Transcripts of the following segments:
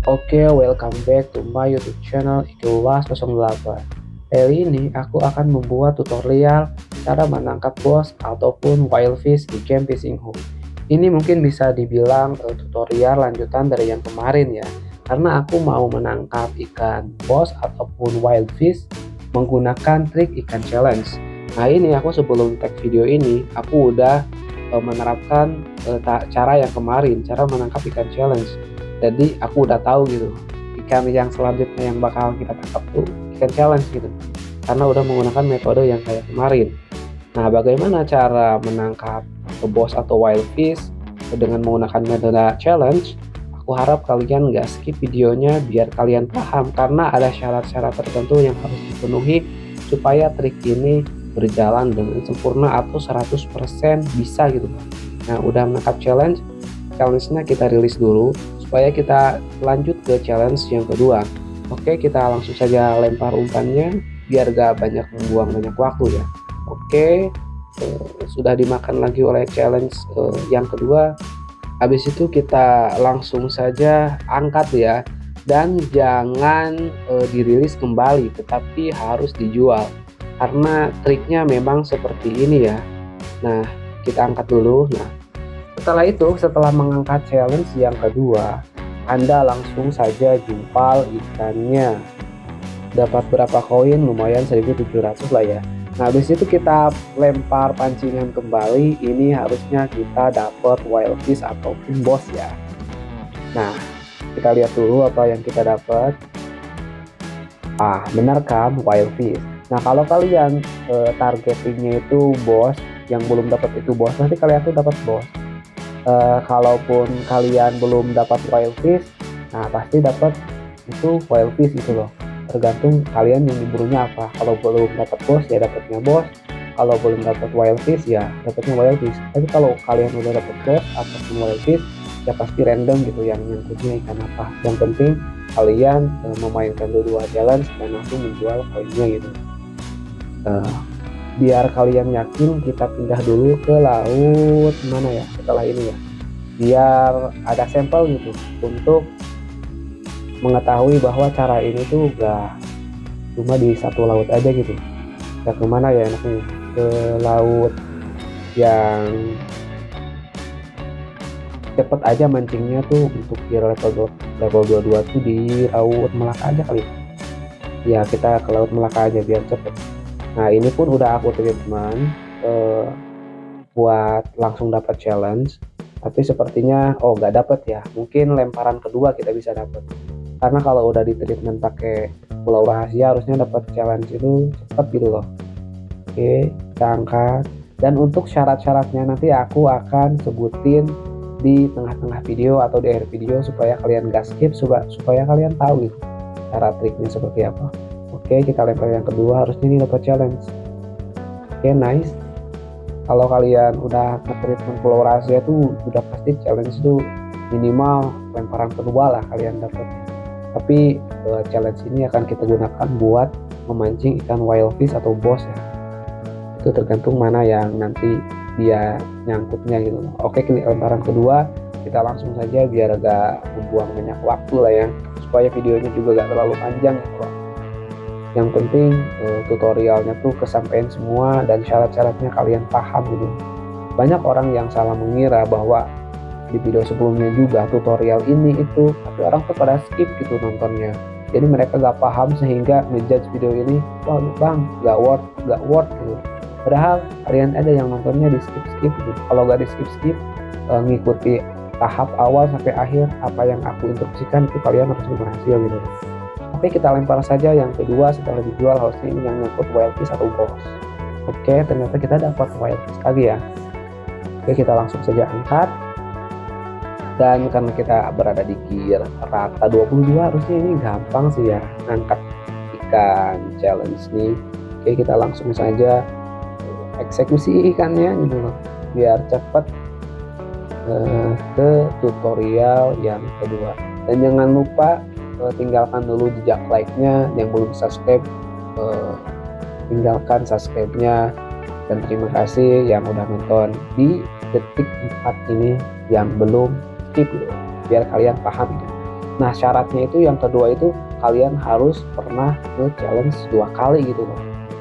Oke, welcome back to my YouTube channel Ikiulas08. Kali ini aku akan membuat tutorial cara menangkap boss ataupun wild fish di game Fishing Hook. Ini mungkin bisa dibilang tutorial lanjutan dari yang kemarin ya, karena aku mau menangkap ikan boss ataupun wild fish menggunakan trik ikan challenge. Nah ini aku sebelum tag video ini aku udah menerapkan cara yang kemarin, cara menangkap ikan challenge. Jadi aku udah tahu gitu ikan yang selanjutnya yang bakal kita tangkap tuh ikan challenge gitu, karena udah menggunakan metode yang kayak kemarin. Nah bagaimana cara menangkap boss atau wild fish dengan menggunakan metode challenge? Aku harap kalian nggak skip videonya biar kalian paham, karena ada syarat-syarat tertentu yang harus dipenuhi supaya trik ini berjalan dengan sempurna atau 100% bisa gitu. Nah udah menangkap challenge-nya kita rilis dulu supaya kita lanjut ke challenge yang kedua. Oke, kita langsung saja lempar umpannya biar gak banyak membuang banyak waktu ya. Oke, sudah dimakan lagi oleh challenge yang kedua. Habis itu kita langsung saja angkat ya, dan jangan dirilis kembali, tetapi harus dijual karena triknya memang seperti ini ya. Nah kita angkat dulu. Nah setelah mengangkat challenge yang kedua, Anda langsung saja jumpal ikannya. Dapat berapa koin? Lumayan 1700 lah ya. Nah habis itu kita lempar pancingan kembali. Ini harusnya kita dapat wild fish ataupun boss ya. Nah kita lihat dulu apa yang kita dapat. Benar kan, wild fish. Nah kalau kalian targetingnya itu boss, yang belum dapat itu boss, nanti kalian tuh dapat boss. Kalaupun kalian belum dapat wild fish, nah pasti dapat itu wild fish gitu loh, tergantung kalian yang diburunya apa. Kalau belum dapat boss ya dapatnya boss, kalau belum dapat wild fish ya dapatnya wild fish. Tapi kalau kalian udah dapat boss ataupun wild fish ya pasti random gitu yang nyangkutnya ikan apa. Yang penting kalian memainkan dua challenge dan langsung menjual koinnya gitu. Biar kalian yakin, kita pindah dulu ke laut mana ya setelah ini ya, biar ada sampel gitu untuk mengetahui bahwa cara ini tuh gak cuma di satu laut aja gitu. Kita kemana ya enaknya? Ke laut yang cepet aja mancingnya tuh, untuk biar level 22 tuh di laut Melaka aja kali ya. Kita ke laut Melaka aja biar cepet. Nah ini pun udah aku treatment buat langsung dapat challenge, tapi sepertinya gak dapet ya. Mungkin lemparan kedua kita bisa dapat, karena kalau udah di treatment pakai pulau rahasia harusnya dapat challenge itu cepet gitu loh. Oke, kita angkat, dan untuk syarat-syaratnya nanti aku akan sebutin di tengah-tengah video atau di akhir video supaya kalian gak skip, supaya kalian tahu gitu cara triknya seperti apa. Oke, kita lempar yang kedua, harusnya ini dapat challenge. Oke, nice. Kalau kalian udah nge-treatment pulau rahasia tuh udah pasti challenge itu minimal lemparan kedua lah kalian dapat. Tapi challenge ini akan kita gunakan buat memancing ikan wild fish atau boss ya. Itu tergantung mana yang nanti dia nyangkutnya gitu. Oke, lemparan kedua kita langsung saja biar agak membuang banyak waktu lah ya, supaya videonya juga gak terlalu panjang gitu loh. Yang penting tutorialnya tuh kesampaian semua dan syarat-syaratnya kalian paham gitu. Banyak orang yang salah mengira bahwa di video sebelumnya juga tutorial ini itu, tapi orang tuh pada skip gitu nontonnya. Jadi mereka gak paham sehingga ngejudge video ini, wah bang gak worth gitu. Padahal kalian ada yang nontonnya di skip gitu. Kalau gak di skip ngikuti tahap awal sampai akhir apa yang aku instruksikan, itu kalian harus berhasil gitu. Oke, kita lempar saja yang kedua. Setelah dijual harusnya ini yang nyangkut wild fish atau boss. Oke, ternyata kita dapat wild fish lagi ya. Oke, kita langsung saja angkat, dan karena kita berada di gear rata 22 harusnya ini gampang sih ya angkat ikan challenge nih. Oke, kita langsung saja eksekusi ikannya gitu loh biar cepat ke tutorial yang kedua. Dan jangan lupa tinggalkan dulu jejak like-nya. Yang belum subscribe tinggalkan subscribe-nya, dan terima kasih yang udah nonton di detik 4 ini yang belum skip gitu, biar kalian paham gitu. Nah syaratnya itu yang kedua itu kalian harus pernah nge-challenge 2 kali gitu loh.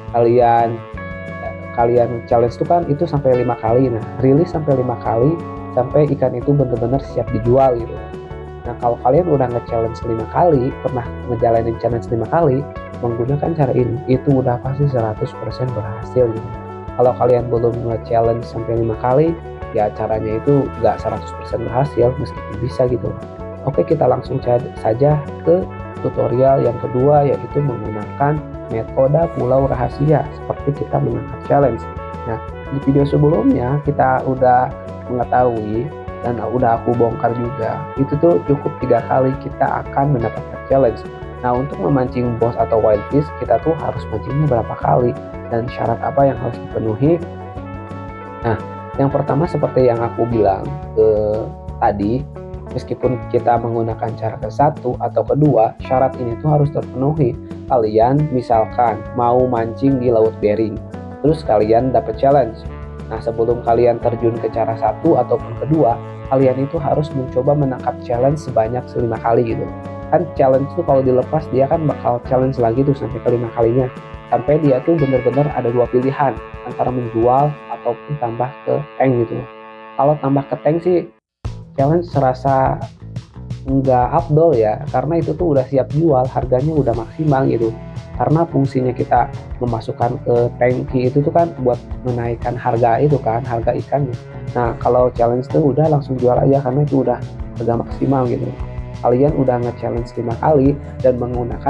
Kalian challenge itu kan itu sampai 5 kali. Nah rilis sampai 5 kali sampai ikan itu benar-benar siap dijual gitu. Nah kalau kalian udah nge-challenge 5 kali, pernah ngejalanin challenge 5 kali menggunakan cara ini, itu udah pasti 100% berhasil gitu. Kalau kalian belum nge-challenge sampai 5 kali, ya caranya itu nggak 100% berhasil meskipun bisa gitu. Oke, kita langsung saja ke tutorial yang kedua, yaitu menggunakan metode pulau rahasia seperti kita menangkap challenge. Nah di video sebelumnya kita udah mengetahui dan udah aku bongkar juga, itu tuh cukup 3 kali kita akan mendapatkan challenge. Nah untuk memancing boss atau wild fish, kita tuh harus mancingnya berapa kali dan syarat apa yang harus dipenuhi. Nah yang pertama seperti yang aku bilang tadi, meskipun kita menggunakan cara ke-1 atau kedua, syarat ini tuh harus terpenuhi. Kalian misalkan mau mancing di Laut Bering, terus kalian dapat challenge. Nah sebelum kalian terjun ke cara 1 ataupun kedua, kalian itu harus mencoba menangkap challenge sebanyak 5 kali gitu. Kan challenge itu kalau dilepas dia kan bakal challenge lagi tuh sampai ke 5 kalinya. Sampai dia tuh bener-bener ada 2 pilihan, antara menjual ataupun tambah ke tank gitu. Kalau tambah ke tank sih challenge serasa nggak afdol ya, karena itu tuh udah siap jual, harganya udah maksimal gitu. Karena fungsinya kita memasukkan ke tangki itu tuh kan buat menaikkan harga itu kan, harga ikannya. Nah kalau challenge tuh udah langsung jual aja karena itu udah harga maksimal gitu. Kalian udah nge-challenge 5 kali dan menggunakan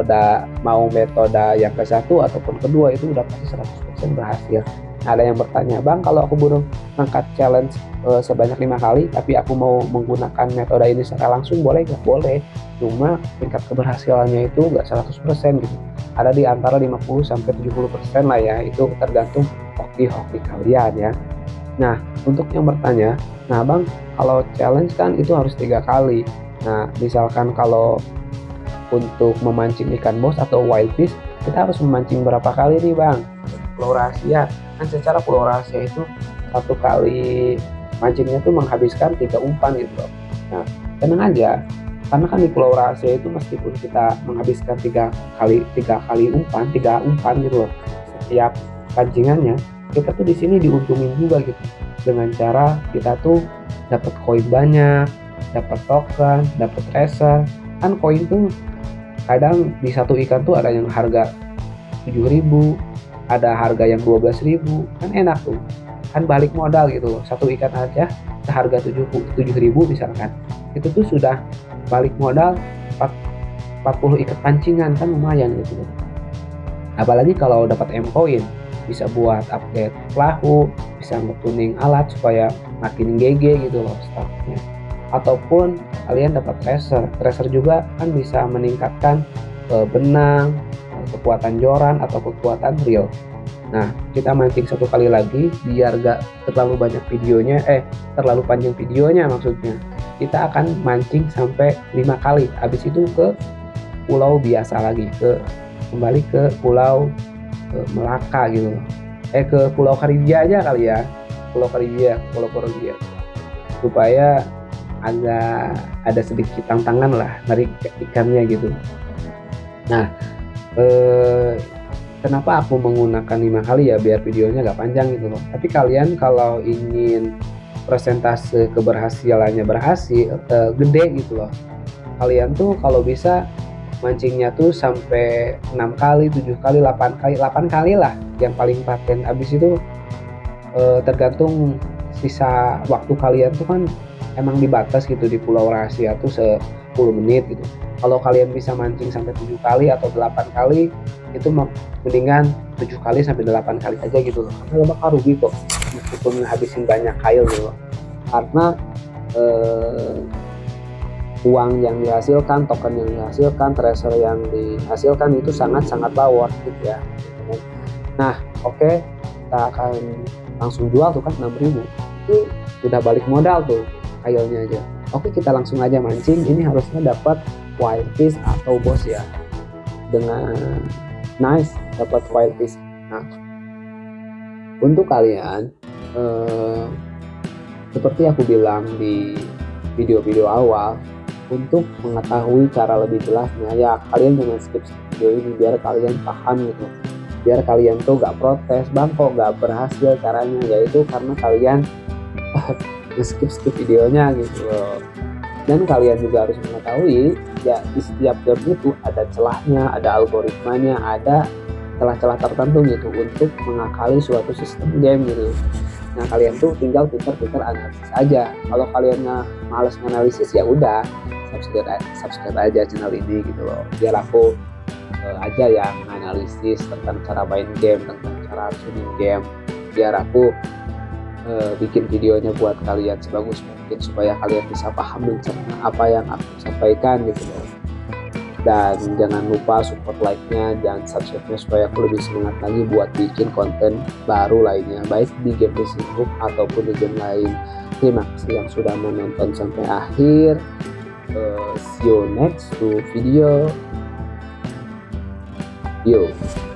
metode yang ke-1 ataupun kedua, itu udah pasti 100% berhasil. Nah, ada yang bertanya, Bang, kalau aku belum angkat challenge sebanyak 5 kali tapi aku mau menggunakan metode ini secara langsung, boleh nggak? Boleh, cuma tingkat keberhasilannya itu nggak 100% gitu, ada di antara 50-70% lah ya, itu tergantung hoki-hoki kalian ya. Nah untuk yang bertanya, nah Bang, kalau challenge kan itu harus 3 kali. Nah misalkan kalau untuk memancing ikan bos atau wild fish, kita harus memancing berapa kali nih Bang? Pulau rahasia kan, secara pulau rahasia itu 1 kali mancingnya tuh menghabiskan 3 umpan gitu loh. Nah tenang aja, karena kan di pulau rahasia itu meskipun kita menghabiskan 3 kali umpan gitu loh setiap pancingannya, kita tuh di sini diuntungin juga gitu, dengan cara kita tuh dapat koin banyak, dapat token, dapat tracer. Kan koin tuh kadang di satu ikan tuh ada yang harga 7.000, ada harga yang 12.000, kan enak tuh, kan balik modal gitu loh. Satu ikan aja seharga 7.000 misalkan, itu tuh sudah balik modal 40 ikat pancingan, kan lumayan gitu loh. Apalagi kalau dapat M-Coin, bisa buat update pelaku, bisa nge-tuning alat supaya makin GG gitu loh startnya. Ataupun kalian dapat tracer juga kan bisa meningkatkan benang, kekuatan joran atau kekuatan reel. Nah kita mancing 1 kali lagi biar gak terlalu banyak videonya, terlalu panjang videonya maksudnya, kita akan mancing sampai 5 kali, habis itu ke pulau biasa lagi, kembali ke pulau Melaka gitu, ke Pulau Karibia aja kali ya, Pulau Karibia, supaya agak ada sedikit tantangan lah narik ikannya gitu. Nah kenapa aku menggunakan 5 kali ya, biar videonya gak panjang gitu loh. Tapi kalian kalau ingin persentase keberhasilannya gede gitu loh, kalian tuh kalau bisa mancingnya tuh sampai 6 kali, 7 kali, 8 kali lah yang paling paten. Abis itu tergantung sisa waktu kalian tuh kan emang dibatas gitu di pulau rahasia tuh 10 menit gitu. Kalau kalian bisa mancing sampai 7 kali atau 8 kali, itu mendingan 7 kali sampai 8 kali aja gitu loh, karena bakal rugi kok meskipun ngabisin banyak kail gitu loh. Karena uang yang dihasilkan, token yang dihasilkan, tracer yang dihasilkan itu sangat-sangat worth it ya. Nah oke, kita akan langsung jual tuh kan 6.000, itu udah balik modal tuh kailnya aja. Oke, kita langsung aja mancing. Ini harusnya dapat wild fish atau boss ya, dengan nice dapat wild fish. Nah untuk kalian seperti aku bilang di video-video awal, untuk mengetahui cara lebih jelasnya ya kalian jangan skip video ini biar kalian paham gitu, biar kalian tuh gak protes bang kok gak berhasil caranya, yaitu karena kalian skip videonya gitu loh. Dan kalian juga harus mengetahui ya di setiap game itu ada celahnya, ada algoritmanya, ada celah-celah tertentu gitu untuk mengakali suatu sistem game gitu. Nah kalian tuh tinggal pinter-pinter analisis aja. Kalau kalian males analisis ya udah subscribe aja channel ini gitu loh, biar aku aja yang analisis tentang cara main game, tentang cara tuning game, biar aku bikin videonya buat kalian sebagus mungkin supaya kalian bisa paham mencerna apa yang aku sampaikan gitu loh. Dan jangan lupa support like-nya dan subscribe-nya supaya aku lebih semangat lagi buat bikin konten baru lainnya, baik di game Facebook ataupun di game lain. Terima kasih yang sudah menonton sampai akhir. See you next to video. Yo.